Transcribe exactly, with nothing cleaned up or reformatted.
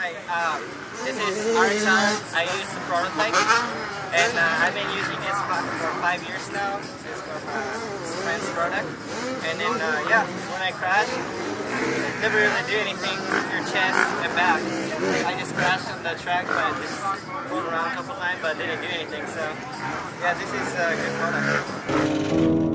Hi, um, this is R X R. I use the Protect, and uh, I've been using this for, for five years now. This is from uh, friend's product. And then, uh, yeah, when I crash, never really do anything with your chest and back. I just crashed on the track, but just rolled around a couple times, but didn't do anything. So, yeah, this is a good product.